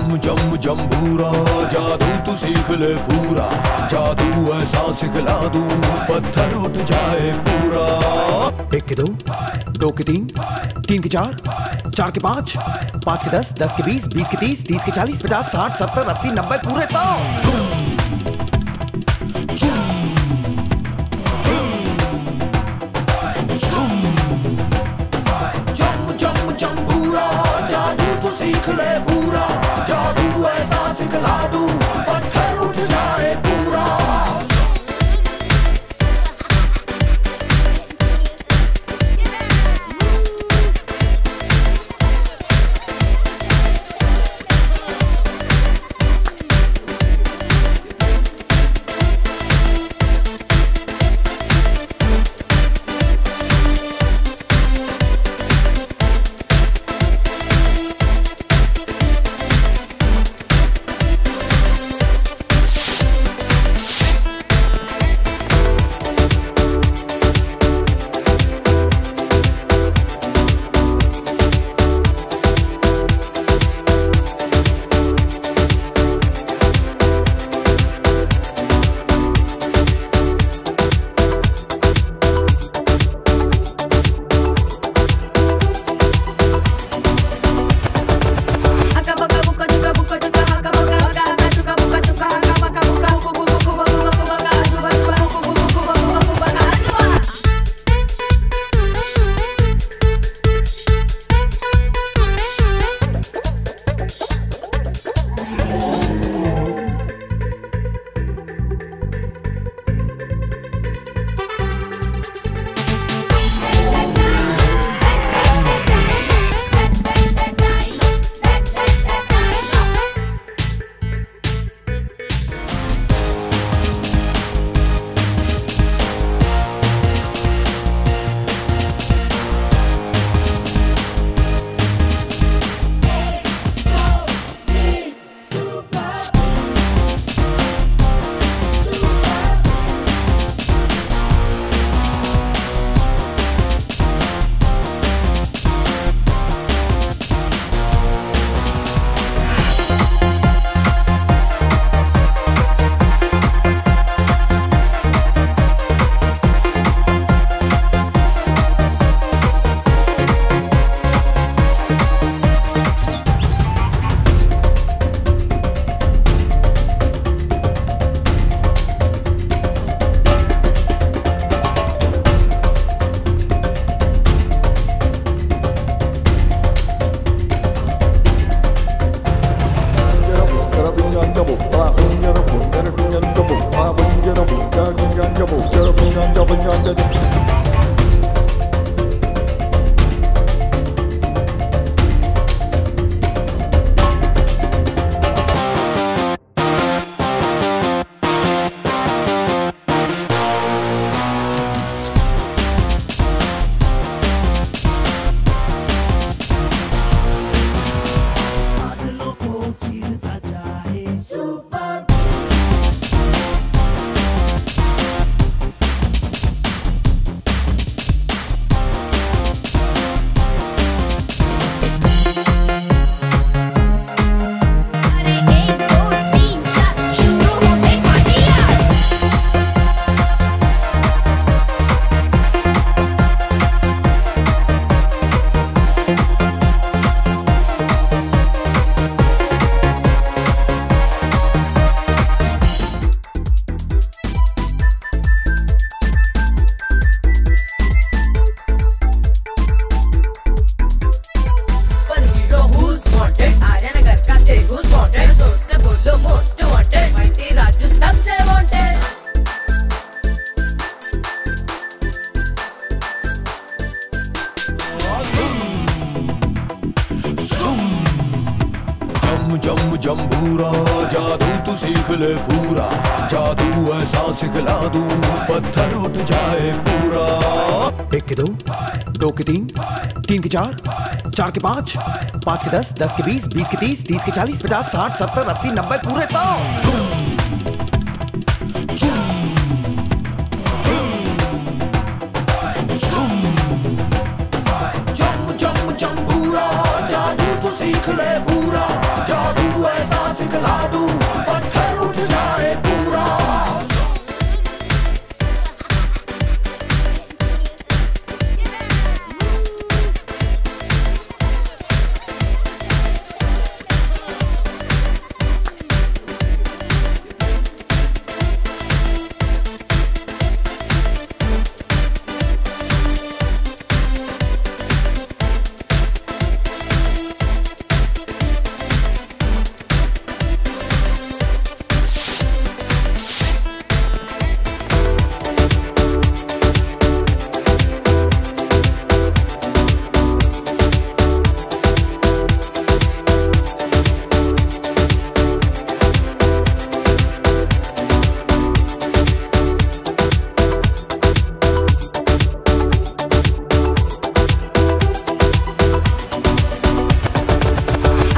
जम जम जम्बूरा जादू तू सीख ले पूरा, जादू ऐसा सिखला दूं पत्थर उठ जाए पूरा। 1 के 2, 2 के 3, 3 के 4, 4 के 5, 5 के 10, 10 के 20, 20 के 30, 30 के 40, 50, 60, 70, 80, 90 पूरे 100। सीख ले पूरा, जादू ऐसा सिखला दूं पत्थर उठ जाए पूरा। जम जम्बूरा जादू तू सीख ले पूरा, जादू ऐसा सिखला दूं पत्थर उठ जाए पूरा। 1 के 2, 2 के 3, 3 के 4, 4 के 5, 5 के 10, 10 के 20, 20 के 30, 30 के 40, 50, 60, 70, 80, 90 पूरे 100। जम जम जम्बूरा जादू तू सीख ले पूरा, जादू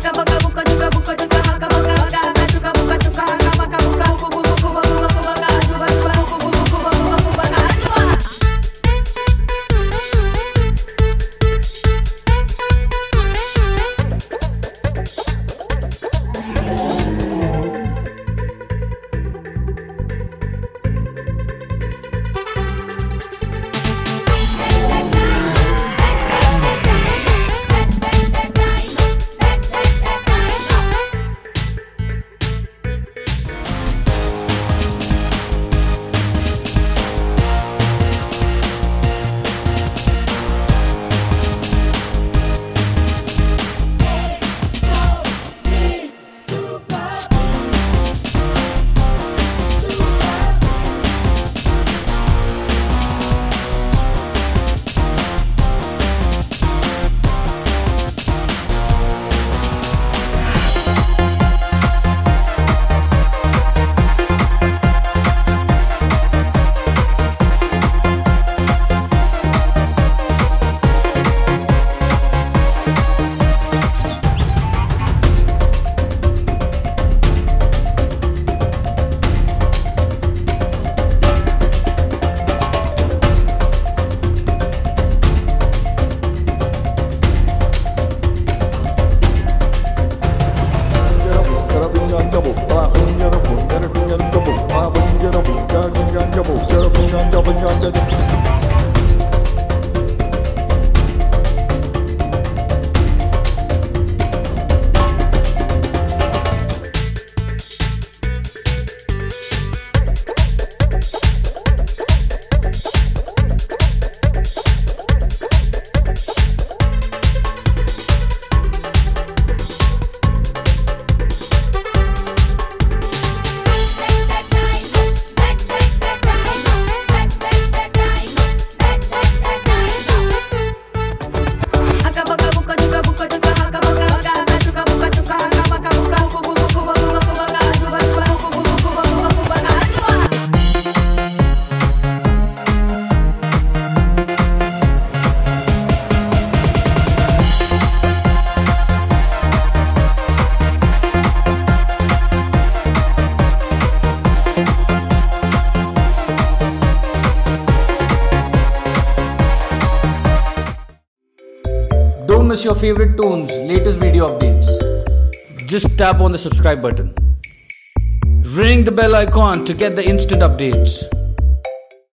Don't miss your favorite tunes, latest video updates. Just tap on the subscribe button. Ring the bell icon to get the instant updates.